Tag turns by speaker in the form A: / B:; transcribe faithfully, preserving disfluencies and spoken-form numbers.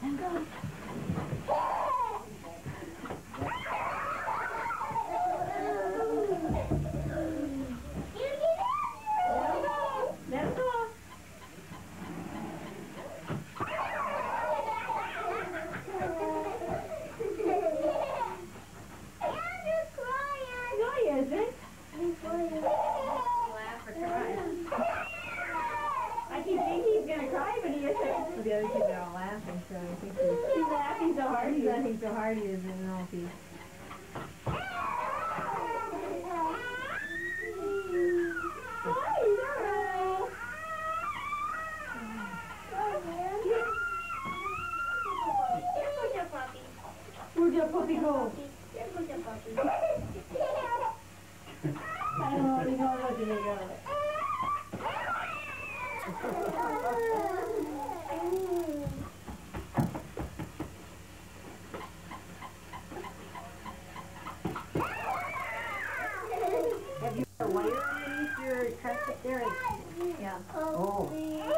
A: The other kids are all laughing, so I think he's, he's laughing so hard. He's laughing so hard he doesn't know if he's... Where'd your puppy go? I don't know, we don't know where they go. Have you got a wire underneath your truck up there? Yeah.
B: Oh.